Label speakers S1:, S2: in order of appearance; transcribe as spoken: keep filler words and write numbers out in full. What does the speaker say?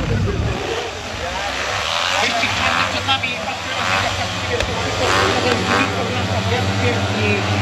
S1: Jeśli pan przed nami patrzymy na zakaz, to jest tylko jeden z kilku dla nas wielki